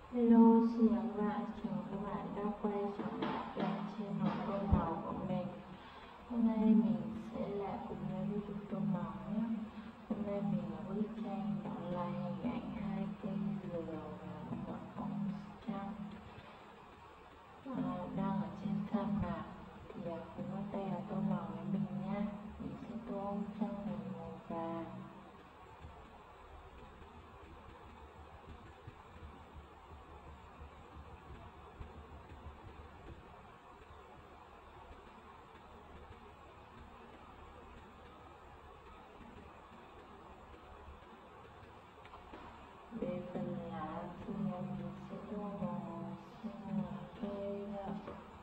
Hello, xin chào các bạn đã quay trở lại kênh channel tô màu của mình. Hôm nay mình sẽ lại cùng nhau đi chụp tô màu nhé. Hôm nay mình ở bức tranh đó là hình ảnh hai cây dừa và một ông trăng đang ở trên sa mạc. Thì cùng bắt tay vào tô màu với mình nhé. Mình sẽ tô ông trăng bằng màu vàng. Về phần lá thì mình sẽ tô màu xanh lá cây ạ.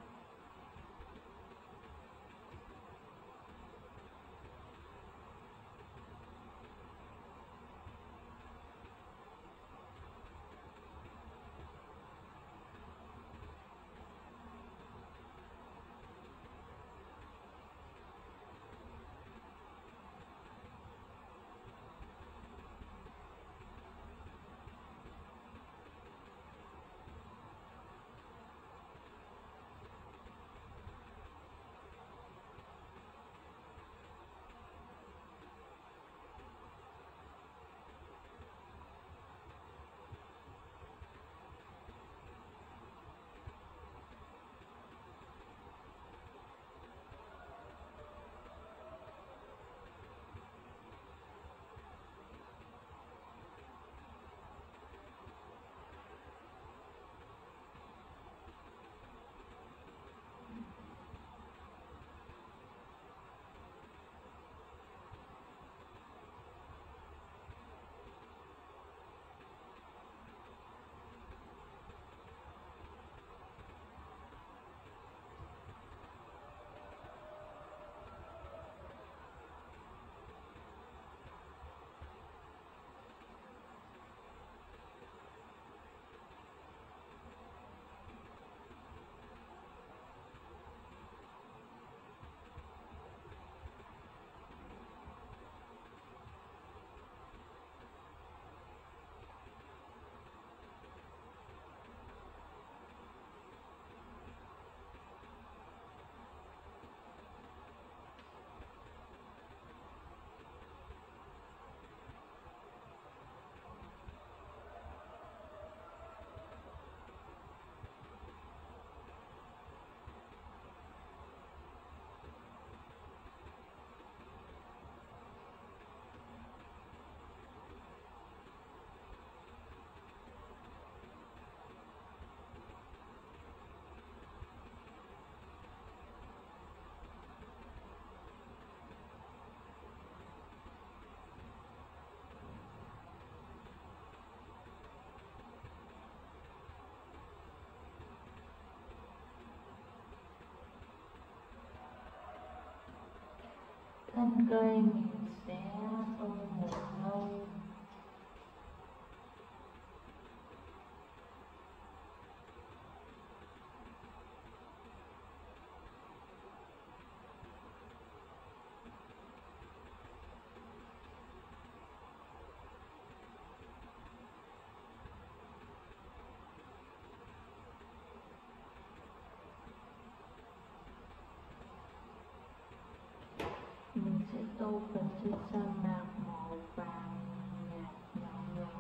Thân cây mình sẽ tô một hơi. Mình sẽ tô phần trên sa mạc màu vàng nhạt nhỏ nhỏ.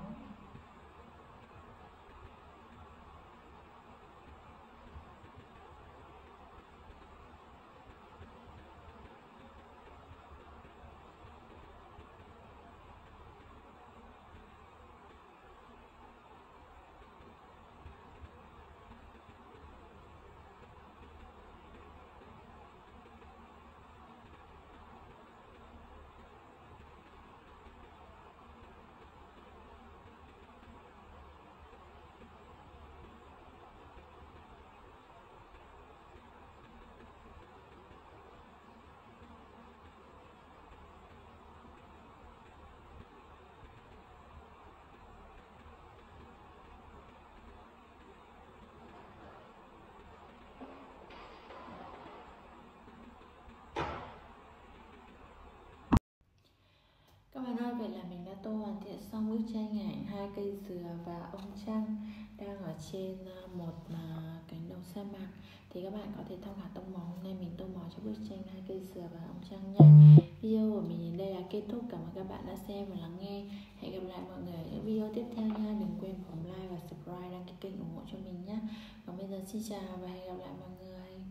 Các bạn ơi, vậy là mình đã tô hoàn thiện xong bức tranh ảnh hai cây dừa và ông trăng đang ở trên một cánh đồng sa mạc. Thì các bạn có thể tham khảo tông màu. Hôm nay mình tô màu cho bức tranh 2 cây dừa và ông trăng nha. Video của mình đến đây là kết thúc. Cảm ơn các bạn đã xem và lắng nghe. Hẹn gặp lại mọi người ở những video tiếp theo nha. Đừng quên bấm like và subscribe, đăng ký kênh ủng hộ cho mình nhé. Còn bây giờ xin chào và hẹn gặp lại mọi người.